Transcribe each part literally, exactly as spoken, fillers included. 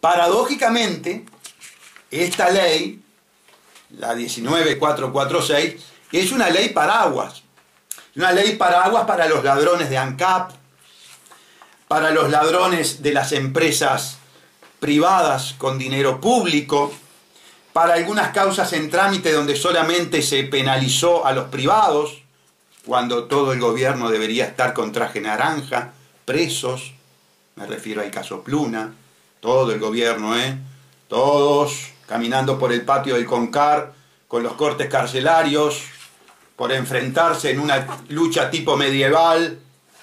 Paradójicamente, esta ley, la diecinueve mil cuatrocientos cuarenta y seis, es una ley paraguas. Una ley paraguas para los ladrones de ANCAP, para los ladrones de las empresas privadas con dinero público, para algunas causas en trámite donde solamente se penalizó a los privados, cuando todo el gobierno debería estar con traje naranja, presos, me refiero al caso Pluna, todo el gobierno, ¿eh? Todos caminando por el patio del CONCAR, con los cortes carcelarios, por enfrentarse en una lucha tipo medieval,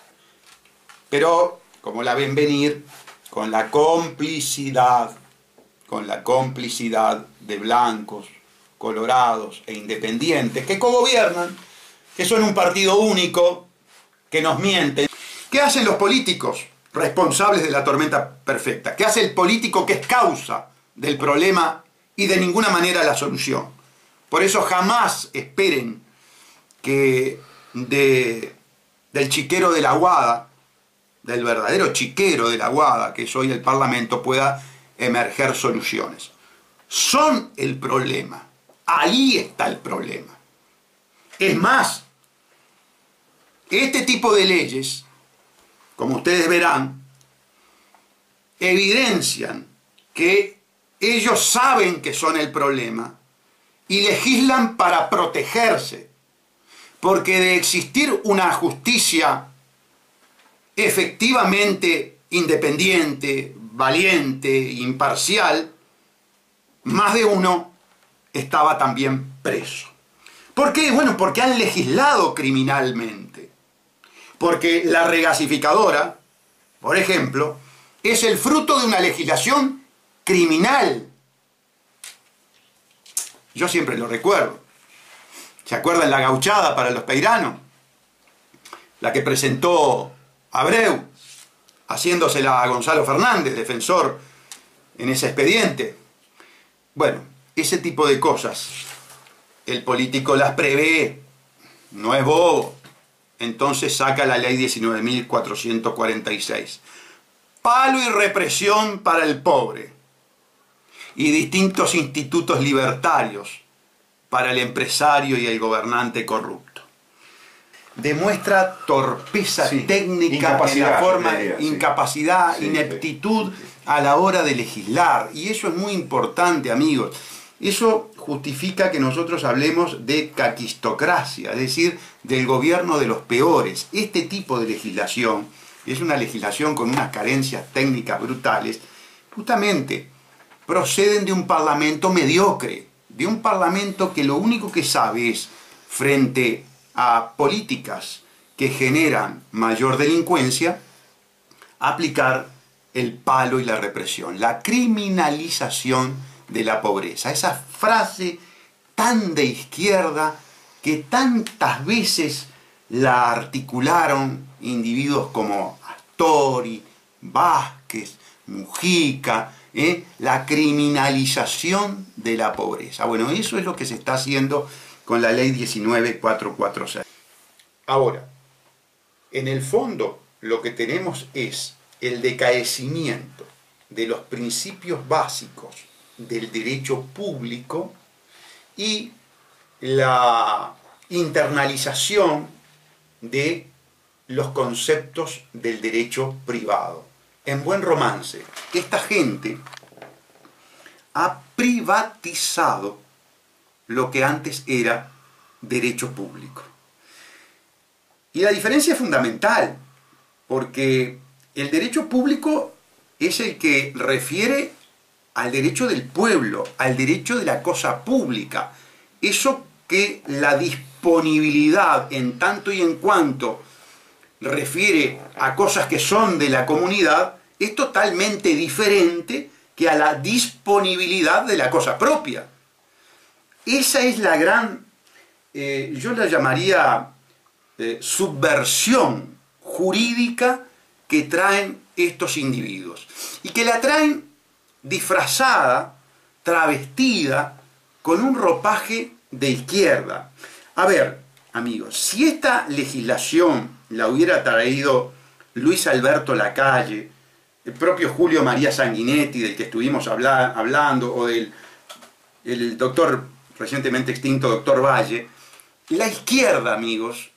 pero, como la ven venir, con la complicidad, con la complicidad de blancos, colorados e independientes, que cogobiernan, que son un partido único, que nos mienten. ¿Qué hacen los políticos responsables de la tormenta perfecta? ¿Qué hace el político que es causa del problema y de ninguna manera la solución? Por eso jamás esperen que de, del chiquero de la Guada, del verdadero chiquero de la Guada, que es hoy el Parlamento, pueda emerger soluciones. Son el problema. Ahí está el problema. Es más, este tipo de leyes, como ustedes verán, evidencian que ellos saben que son el problema y legislan para protegerse. Porque de existir una justicia efectivamente independiente, valiente, imparcial, más de uno estaba también preso. ¿Por qué? Bueno, porque han legislado criminalmente. Porque la regasificadora, por ejemplo, es el fruto de una legislación criminal. Yo siempre lo recuerdo. ¿Se acuerdan la gauchada para los peiranos? La que presentó Abreu, haciéndosela a Gonzalo Fernández, defensor en ese expediente. Bueno, ese tipo de cosas, el político las prevé, no es bobo. Entonces saca la ley diecinueve mil cuatrocientos cuarenta y seis. Palo y represión para el pobre. Y distintos institutos libertarios para el empresario y el gobernante corrupto. Demuestra torpeza sí, técnica en la forma, diría, incapacidad, sí, ineptitud sí. a la hora de legislar. Y eso es muy importante, amigos. Eso justifica que nosotros hablemos de caquistocracia, es decir, del gobierno de los peores. Este tipo de legislación es una legislación con unas carencias técnicas brutales, justamente proceden de un parlamento mediocre, de un parlamento que lo único que sabe es, frente a políticas que generan mayor delincuencia, aplicar el palo y la represión, la criminalización de la pobreza. Esa frase tan de izquierda que tantas veces la articularon individuos como Astori, Vázquez, Mujica, ¿eh? La criminalización de la pobreza. Bueno, eso es lo que se está haciendo con la ley diecinueve mil cuatrocientos cuarenta y seis. Ahora, en el fondo lo que tenemos es el decaecimiento de los principios básicos del derecho público y la internalización de los conceptos del derecho privado. En buen romance, esta gente ha privatizado lo que antes era derecho público. Y la diferencia es fundamental, porque el derecho público es el que refiere al derecho del pueblo, al derecho de la cosa pública. Eso que la disponibilidad, en tanto y en cuanto refiere a cosas que son de la comunidad, es totalmente diferente que a la disponibilidad de la cosa propia. Esa es la gran, eh, yo la llamaría eh, subversión jurídica que traen estos individuos. Y que la traen disfrazada, travestida, con un ropaje de izquierda. A ver, amigos, si esta legislación la hubiera traído Luis Alberto Lacalle, el propio Julio María Sanguinetti, del que estuvimos habla, hablando, o del el doctor recientemente extinto doctor Valle, la izquierda, amigos,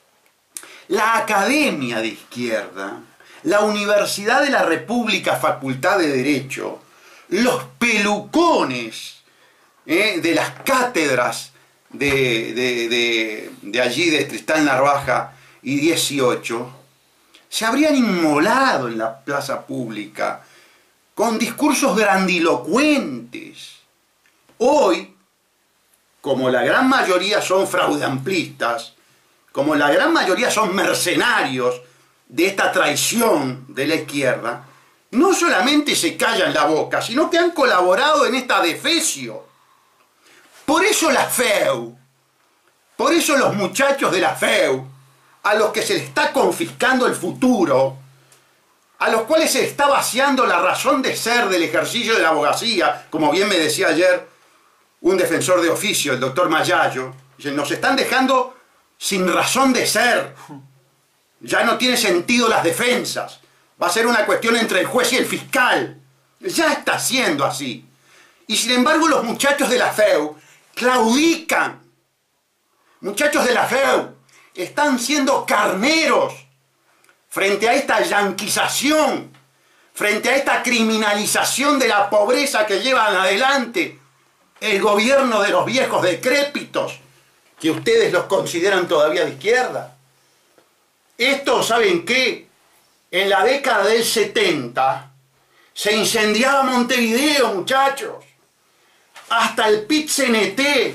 la Academia de Izquierda, la Universidad de la República, Facultad de Derecho, los pelucones eh, de las cátedras de, de, de, de allí, de Tristán Narvaja y dieciocho, se habrían inmolado en la plaza pública con discursos grandilocuentes. Hoy, como la gran mayoría son fraudeamplistas, como la gran mayoría son mercenarios de esta traición de la izquierda, no solamente se callan la boca, sino que han colaborado en esta defecio. Por eso la F E U, por eso los muchachos de la F E U, a los que se les está confiscando el futuro, a los cuales se está vaciando la razón de ser del ejercicio de la abogacía, como bien me decía ayer un defensor de oficio, el doctor Mayayo, nos están dejando sin razón de ser. Ya no tiene sentido las defensas. Va a ser una cuestión entre el juez y el fiscal. Ya está siendo así. Y sin embargo los muchachos de la F E U claudican. Muchachos de la F E U están siendo carneros frente a esta yanquización, frente a esta criminalización de la pobreza que llevan adelante el gobierno de los viejos decrépitos, que ustedes los consideran todavía de izquierda. Esto, ¿saben qué? En la década del setenta se incendiaba Montevideo, muchachos. Hasta el P I T C N T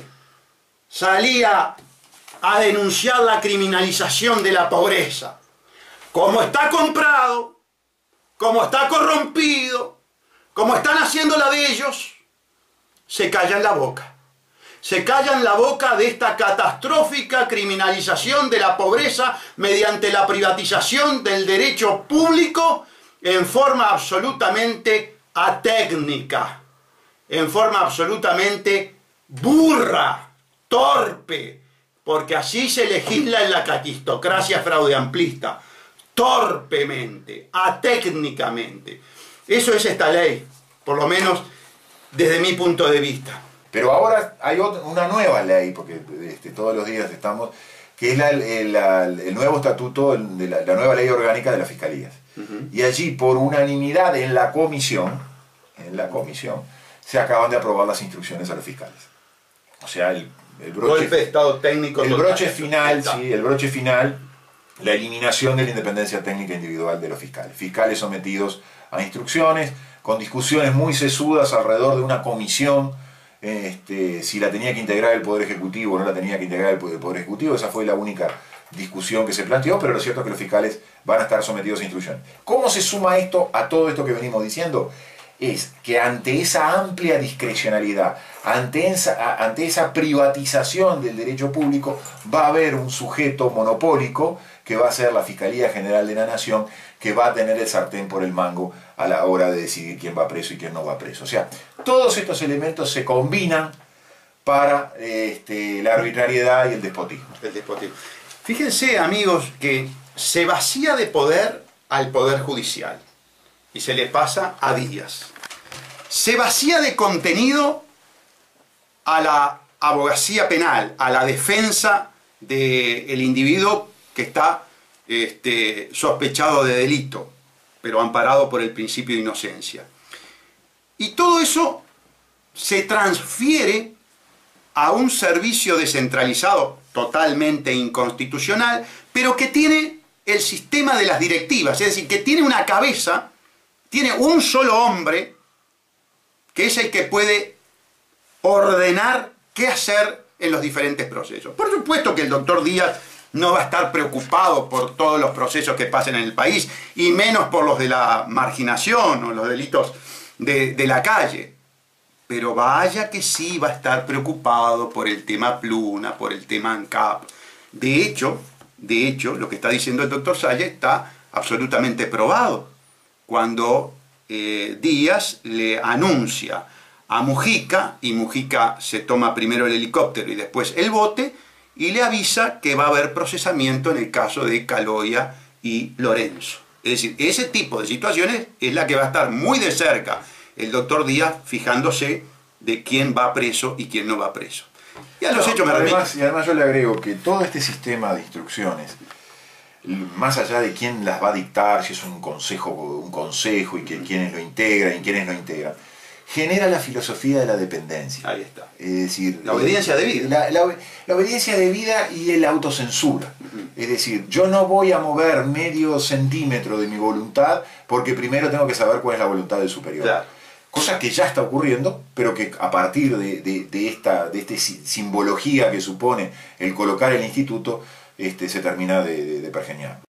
salía a denunciar la criminalización de la pobreza. Como está comprado, como está corrompido, como están haciendo la de ellos, se callan la boca. Se callan la boca de esta catastrófica criminalización de la pobreza mediante la privatización del derecho público en forma absolutamente atécnica, en forma absolutamente burra, torpe, porque así se legisla en la caquistocracia fraudeamplista, torpemente, atécnicamente. Eso es esta ley, por lo menos desde mi punto de vista. Pero ahora hay otra, una nueva ley, porque este, todos los días estamos, que es la, el, la, el nuevo estatuto, de la, la nueva ley orgánica de las fiscalías. Uh-huh. Y allí, por unanimidad en la comisión, en la comisión, se acaban de aprobar las instrucciones a los fiscales. O sea, el, el broche, golpe de estado técnico. El broche final, sí, el broche final, la eliminación de la independencia técnica individual de los fiscales. Fiscales sometidos a instrucciones, con discusiones muy sesudas alrededor de una comisión, este, si la tenía que integrar el Poder Ejecutivo o no la tenía que integrar el Poder Ejecutivo. Esa fue la única discusión que se planteó, pero lo cierto es que los fiscales van a estar sometidos a instrucciones. ¿Cómo se suma esto a todo esto que venimos diciendo? Es que ante esa amplia discrecionalidad, ante esa, ante esa privatización del derecho público, va a haber un sujeto monopólico que va a ser la Fiscalía General de la Nación, que va a tener el sartén por el mango a la hora de decidir quién va preso y quién no va preso. O sea, todos estos elementos se combinan para este, la arbitrariedad y el despotismo. El despotismo. Fíjense, amigos, que se vacía de poder al Poder Judicial y se le pasa a Díaz. Se vacía de contenido a la abogacía penal, a la defensa del individuo que está este, sospechado de delito, pero amparado por el principio de inocencia. Y todo eso se transfiere a un servicio descentralizado, totalmente inconstitucional, pero que tiene el sistema de las directivas, es decir, que tiene una cabeza, tiene un solo hombre, que es el que puede ordenar qué hacer en los diferentes procesos. Por supuesto que el doctor Díaz no va a estar preocupado por todos los procesos que pasen en el país, y menos por los de la marginación o los delitos de, de la calle. Pero vaya que sí va a estar preocupado por el tema Pluna, por el tema ANCAP. De hecho, de hecho, lo que está diciendo el doctor Salle está absolutamente probado. Cuando eh, Díaz le anuncia a Mujica, y Mujica se toma primero el helicóptero y después el bote, y le avisa que va a haber procesamiento en el caso de Caloya y Lorenzo. Es decir, ese tipo de situaciones es la que va a estar muy de cerca el doctor Díaz fijándose de quién va preso y quién no va preso. Y a los no, hechos me además, remito. Y además yo le agrego que todo este sistema de instrucciones, más allá de quién las va a dictar, si es un consejo, un consejo y que quienes lo integran y quienes no integran, genera la filosofía de la dependencia. Ahí está. Es decir, La obediencia debida. La, la, la obediencia debida y el autocensura. Uh-huh. Es decir, yo no voy a mover medio centímetro de mi voluntad porque primero tengo que saber cuál es la voluntad del superior. Claro. Cosa que ya está ocurriendo, pero que a partir de, de, de esta de este simbología que supone el colocar el instituto, este, se termina de, de, de pergeñar.